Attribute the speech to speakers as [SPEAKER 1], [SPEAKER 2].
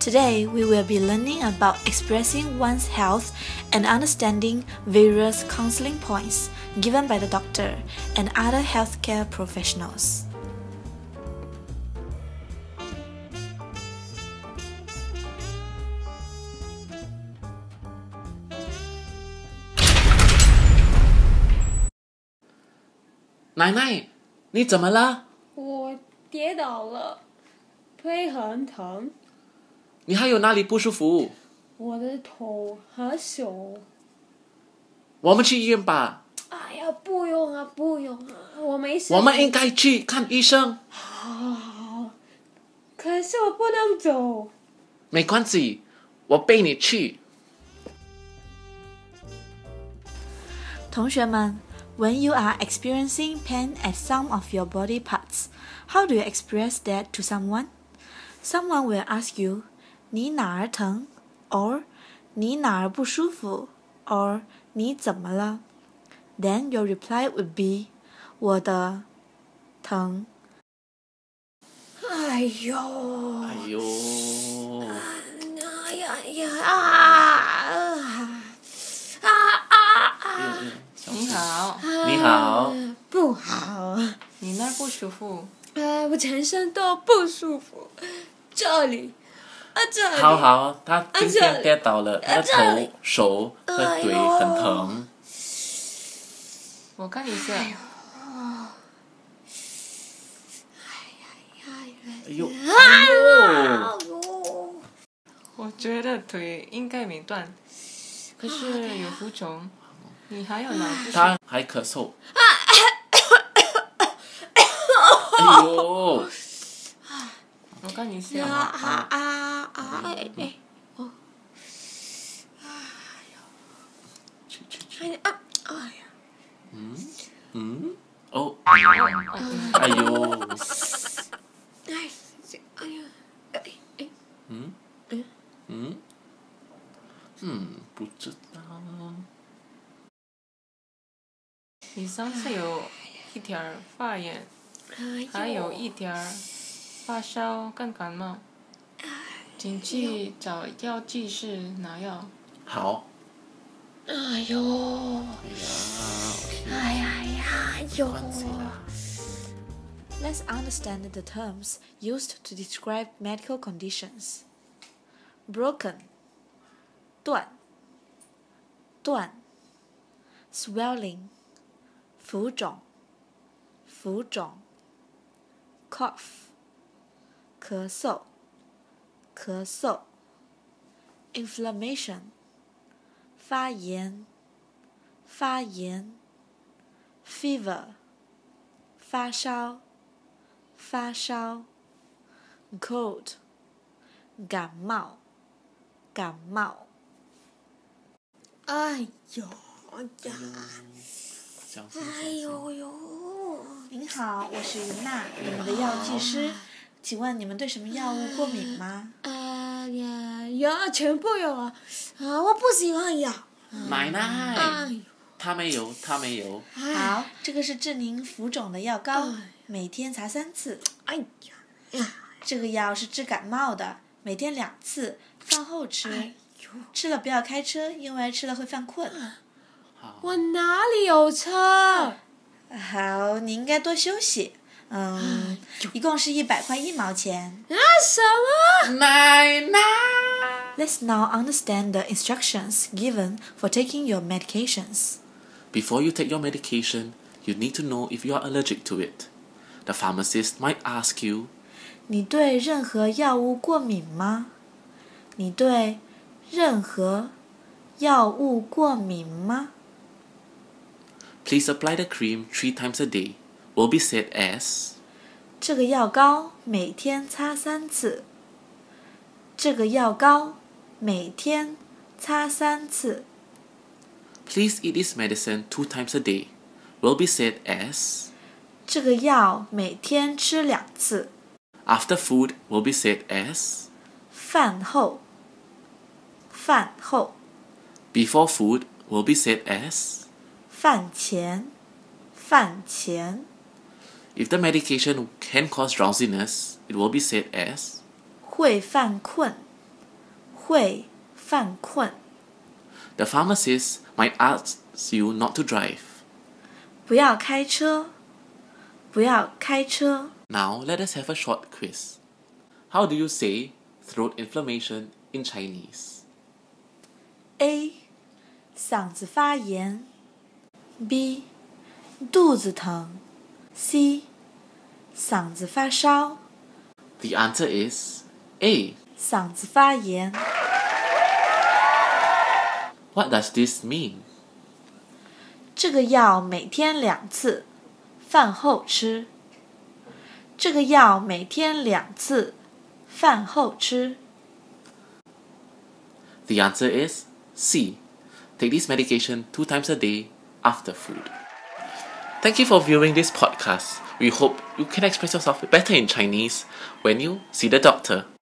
[SPEAKER 1] Today, we will be learning about expressing one's health and understanding various counseling points given by the doctor and other healthcare professionals.
[SPEAKER 2] 奶奶，你怎么了？
[SPEAKER 3] 我跌倒了，腿很疼。
[SPEAKER 2] 你还有哪里不舒服？
[SPEAKER 3] 我的头和手。
[SPEAKER 2] 我们去医院吧。
[SPEAKER 3] 哎呀，不用啊，不用啊，我没事。
[SPEAKER 2] 我们应该去看医生。
[SPEAKER 3] 好，可是我不能走。
[SPEAKER 2] 没关系，我背你去。
[SPEAKER 1] 同学们，When you are experiencing pain at some of your body parts, how do you express that to someone? Someone will ask you, 你哪儿疼 or 你哪儿不舒服 or 你怎么了 Then your reply would be 我的疼。
[SPEAKER 3] 哎呦！
[SPEAKER 2] 哎呦！
[SPEAKER 3] 哎呀呀！
[SPEAKER 4] 你好，
[SPEAKER 2] 你好。
[SPEAKER 3] 不好。
[SPEAKER 4] 你那儿不舒服？
[SPEAKER 3] 我全身都不舒服，这里，这里。
[SPEAKER 2] 好，他今天跌倒了，他的头、手和腿很疼。
[SPEAKER 4] 我看一下。
[SPEAKER 2] 哎呦！
[SPEAKER 4] 我觉得腿应该没断，可是有浮肿。你还有哪不舒服？
[SPEAKER 2] 他还咳嗽。哎呦！
[SPEAKER 4] 我看一下。
[SPEAKER 2] 去。
[SPEAKER 3] 哎呀！
[SPEAKER 2] 哦。哎呦！
[SPEAKER 3] 哎呀！
[SPEAKER 2] 不知道。
[SPEAKER 4] 你上次有一点发炎，还有一点发烧跟感冒，请去找药剂师拿药。
[SPEAKER 2] 好。
[SPEAKER 3] 哎呦！哎呀呦！
[SPEAKER 1] Let's understand the terms used to describe medical conditions. Broken 断 swelling 浮肿 cough 咳嗽 inflammation 发炎 fever 发烧 cold 感冒
[SPEAKER 3] 哎呦呀！
[SPEAKER 2] 哎
[SPEAKER 3] 呦！
[SPEAKER 1] 您好，我是云娜，你们的药剂师，请问你们对什么药物过敏吗？
[SPEAKER 3] 有，全部有啊！我不喜欢药。
[SPEAKER 2] 奶奶，他没有。
[SPEAKER 1] 好，这个是治您浮肿的药膏，每天擦3次。
[SPEAKER 3] 哎呀！
[SPEAKER 1] 这个药是治感冒的，每天2次，饭后吃。吃了不要开车，因为吃了会犯困。
[SPEAKER 3] 我哪里有车？
[SPEAKER 1] 好，你应该多休息。一共是100块1毛钱。
[SPEAKER 3] 什么？
[SPEAKER 2] 奶奶。
[SPEAKER 1] Let's now understand the instructions given for taking your medications.
[SPEAKER 2] Before you take your medication, you need to know if you are allergic to it. The pharmacist might ask you,
[SPEAKER 1] 你对任何药物过敏吗？你对任何药物过敏吗？
[SPEAKER 2] Please apply the cream 3 times a day. Will be said as
[SPEAKER 1] 这个药膏每天擦3次。这个药膏每天擦3次。
[SPEAKER 2] Please eat this medicine 2 times a day. Will be said as
[SPEAKER 1] 这个药每天吃2次。
[SPEAKER 2] After food will be said as
[SPEAKER 1] 饭后。
[SPEAKER 2] Before food will be said as
[SPEAKER 1] 饭前。
[SPEAKER 2] If the medication can cause drowsiness, it will be said as
[SPEAKER 1] 会犯困。 会犯困。
[SPEAKER 2] The pharmacist might ask you not to drive.
[SPEAKER 1] 不要开车，不要开车。
[SPEAKER 2] Now let us have a short quiz. How do you say throat inflammation in Chinese?
[SPEAKER 1] A. 嗓子发炎 B. 肚子疼 C. 嗓子发烧
[SPEAKER 2] The answer is A.
[SPEAKER 1] 嗓子发炎
[SPEAKER 2] What does this mean?
[SPEAKER 1] 这个药每天2次，饭后吃。这个药每天2次，饭后吃。
[SPEAKER 2] The answer is C. Take this medication 2 times a day after food. Thank you for viewing this podcast. We hope you can express yourself better in Chinese when you see the doctor.